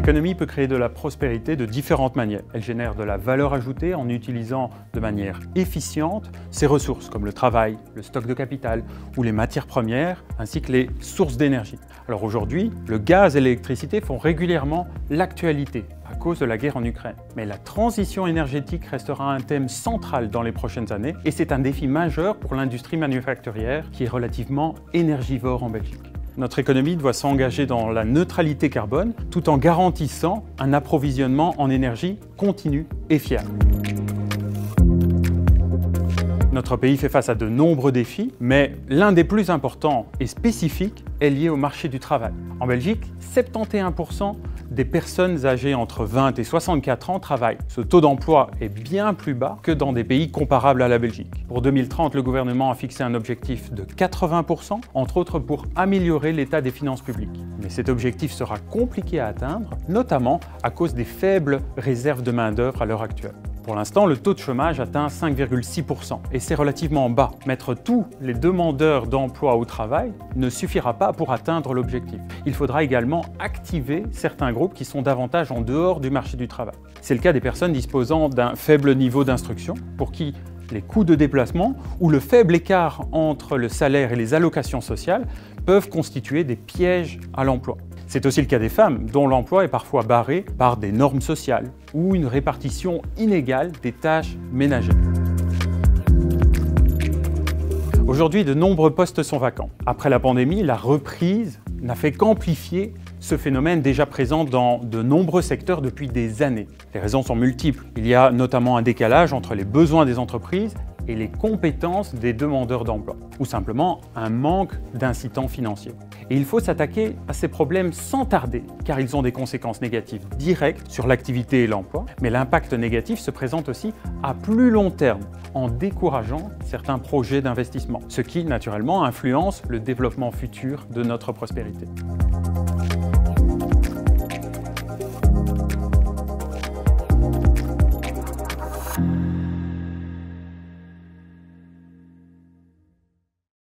économie peut créer de la prospérité de différentes manières. Elle génère de la valeur ajoutée en utilisant de manière efficiente ses ressources comme le travail, le stock de capital ou les matières premières ainsi que les sources d'énergie. Alors aujourd'hui, le gaz et l'électricité font régulièrement l'actualité à cause de la guerre en Ukraine. Mais la transition énergétique restera un thème central dans les prochaines années et c'est un défi majeur pour l'industrie manufacturière qui est relativement énergivore en Belgique. Notre économie doit s'engager dans la neutralité carbone tout en garantissant un approvisionnement en énergie continu et fiable. Notre pays fait face à de nombreux défis, mais l'un des plus importants et spécifiques est lié au marché du travail. En Belgique, 71% des personnes âgées entre 20 et 64 ans travaillent. Ce taux d'emploi est bien plus bas que dans des pays comparables à la Belgique. Pour 2030, le gouvernement a fixé un objectif de 80%, entre autres pour améliorer l'état des finances publiques. Mais cet objectif sera compliqué à atteindre, notamment à cause des faibles réserves de main-d'œuvre à l'heure actuelle. Pour l'instant, le taux de chômage atteint 5,6% et c'est relativement bas. Mettre tous les demandeurs d'emploi au travail ne suffira pas pour atteindre l'objectif. Il faudra également activer certains groupes qui sont davantage en dehors du marché du travail. C'est le cas des personnes disposant d'un faible niveau d'instruction, pour qui les coûts de déplacement ou le faible écart entre le salaire et les allocations sociales peuvent constituer des pièges à l'emploi. C'est aussi le cas des femmes, dont l'emploi est parfois barré par des normes sociales ou une répartition inégale des tâches ménagères. Aujourd'hui, de nombreux postes sont vacants. Après la pandémie, la reprise n'a fait qu'amplifier ce phénomène déjà présent dans de nombreux secteurs depuis des années. Les raisons sont multiples. Il y a notamment un décalage entre les besoins des entreprises et les compétences des demandeurs d'emploi, ou simplement un manque d'incitants financiers. Et il faut s'attaquer à ces problèmes sans tarder, car ils ont des conséquences négatives directes sur l'activité et l'emploi, mais l'impact négatif se présente aussi à plus long terme, en décourageant certains projets d'investissement, ce qui naturellement influence le développement futur de notre prospérité.